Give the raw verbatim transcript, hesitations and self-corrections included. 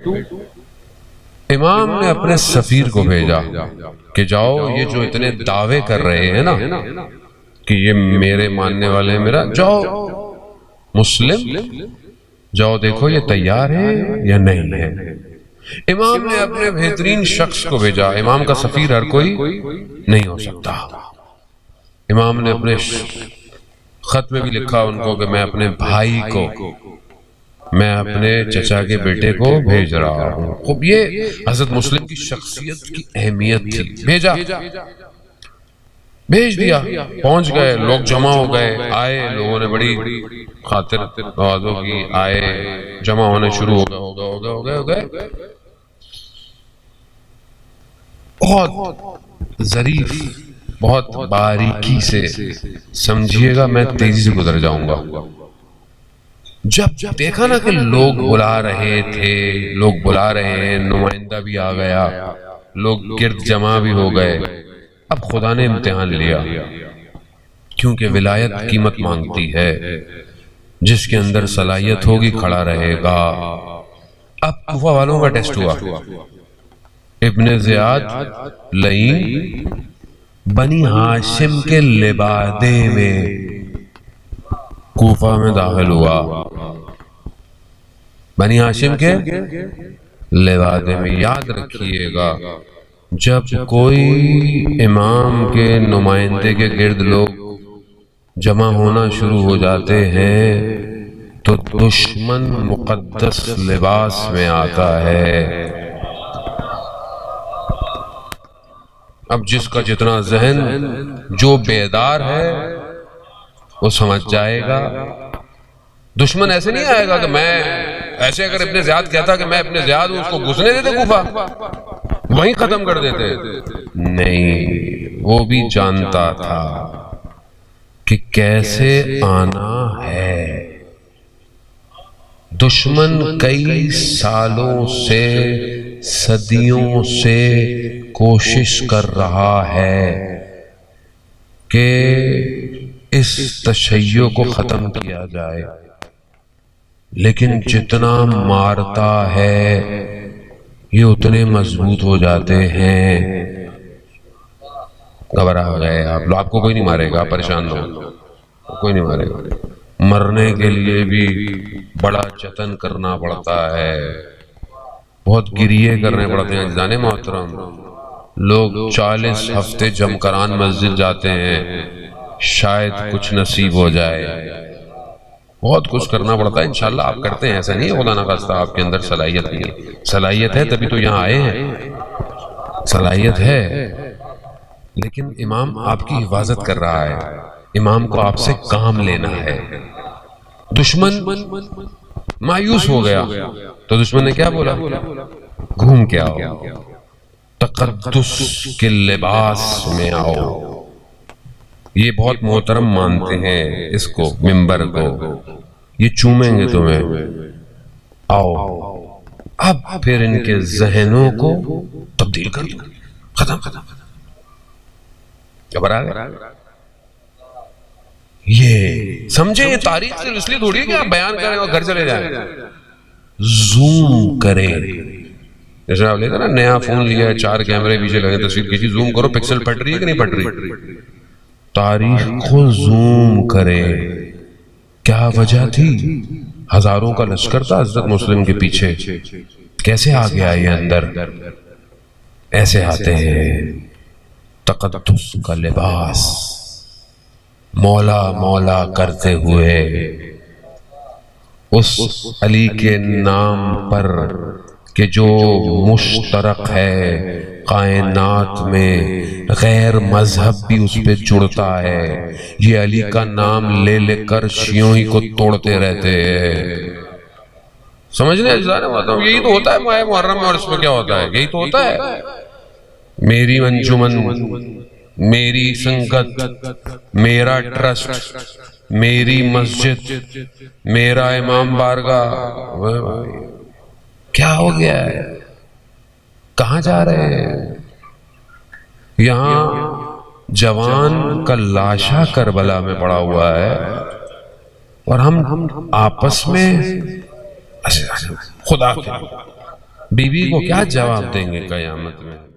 امام نے اپنے سفیر کو بھیجا کہ جاؤ یہ جو اتنے دعوے کر رہے ہیں نا کہ یہ میرے ماننے والے میرا، جاؤ مسلم جاؤ دیکھو یہ تیار ہے یا نہیں ہے۔ امام نے اپنے بہترین شخص کو بھیجا۔ امام کا سفیر ہر کوئی نہیں ہو سکتا۔ امام نے اپنے خط میں بھی لکھا ان کو کہ میں اپنے بھائی کو، میں اپنے چچا کے بیٹے کو بھیج رہا ہوں۔ خوب یہ حضرت مسلم کی شخصیت کی اہمیت تھی۔ بھیجا، بھیج دیا، پہنچ گئے، لوگ جمع ہو گئے، آئے، لوگوں نے بڑی خاطر نوازوں کی، آئے، جمع ہونے شروع ہو گئے ہو گئے ہو گئے ہو گئے ہو گئے بہت ظریف، بہت باریکی سے سمجھیے گا، میں تیزی سے گزر جاؤں گا۔ جب دیکھا نا کہ لوگ بلا رہے تھے، لوگ بلا رہے ہیں، نمائندہ بھی آ گیا، لوگ گرد جمع بھی ہو گئے، اب خدا نے امتحان لیا، کیونکہ ولایت قیمت مانگتی ہے، جس کے اندر صلاحیت ہوگی کھڑا رہے گا۔ اب کوفہ والوں کا ٹیسٹ ہوا۔ ابن زیاد لئیم بنی ہاشم کے لبادے میں کوفہ میں داخل ہوا، بنی ہاشم کے لبادے میں۔ یاد رکھیے گا جب کوئی امام کے نمائندے کے گرد لوگ جمع ہونا شروع ہو جاتے ہیں تو دشمن مقدس لباس میں آتا ہے۔ اب جس کا جتنا ذہن جو بیدار ہے وہ سمجھ جائے گا۔ دشمن ایسے نہیں آئے گا کہ میں ایسے، اگر ابن زیاد کہتا کہ میں ابن زیاد ہوں، اس کو گھسنے دیتے کوفہ، وہیں ختم کر دیتے، نہیں، وہ بھی جانتا تھا کہ کیسے آنا ہے۔ دشمن کئی سالوں سے، صدیوں سے کوشش کر رہا ہے کہ اس تشیع کو ختم کیا جائے، لیکن جتنا مارتا ہے یہ اتنے مضبوط ہو جاتے ہیں۔ گھبرا گئے آپ لوگ، آپ کو کوئی نہیں مارے گا، پریشان نہ ہو، کوئی نہیں مارے گا۔ مرنے کے لیے بھی بڑا جتن کرنا پڑتا ہے، بہت گریے کرنے پڑتے ہیں۔ جانے محترم، لوگ چالیس ہفتے جم کران مسجد جاتے ہیں، شاید کچھ نصیب ہو جائے، بہت کچھ کرنا پڑتا ہے۔ انشاءاللہ آپ کرتے ہیں، ایسا نہیں ہے خدا نہ خواستہ آپ کے اندر صلاحیت نہیں ہے، صلاحیت ہے تبھی تو یہاں آئے ہیں، صلاحیت ہے، لیکن امام آپ کی حفاظت کر رہا ہے، امام کو آپ سے کام لینا ہے۔ دشمن مایوس ہو گیا تو دشمن نے کیا بولا؟ گھوم کے آؤ، تقدس کے لباس میں آؤ۔ یہ بہت محترم مانتے ہیں اس کو، منبر کو، یہ چومیں گے تمہیں، آؤ۔ اب پھر ان کے ذہنوں کو تبدیل کر دو، ختم ختم ختم۔ گھبرا گئے؟ یہ سمجھے، یہ تاریخ صرف اس لیے تھوڑی ہے کہ آپ بیان کریں اور گھر چلے جائیں، زوم کریں۔ جیسے آپ لے کر نا نیا فون لیا ہے، چار کیمرے پیچھے لگے، تصویر کھینچی، زوم کرو، پکسل پھٹ رہی ہے کہ نہیں پھٹ رہی؟ تاریخ کو زوم کرے۔ کیا وجہ تھی؟ ہزاروں کا لشکر تھا حضرت مسلم کے پیچھے، کیسے آگے آئے اندر؟ ایسے آتے ہیں، تقدس کا لباس، مولا مولا کرتے ہوئے، اس علی کے نام پر کہ جو مشترک ہے کائنات میں، غیر مذہب بھی اس پہ جڑتا ہے۔ یہ علی کا نام لے لے کر شیعوں ہی کو توڑتے رہتے ہیں۔ سمجھنے اجزانے بات ہوں، یہی تو ہوتا ہے ماہ محرم میں، اور اس میں کیا ہوتا ہے؟ یہی تو ہوتا ہے۔ میری انجمن، میری سنگت، میرا ٹرسٹ، میری مسجد، میرا امام بارگاہ، کیا ہو گیا ہے؟ کہاں جا رہے ہیں؟ یہاں جوان کا لاشا کربلا میں پڑا ہوا ہے، اور ہم آپس میں خدا کے بیوی کو کیا جواب دیں گے قیامت میں؟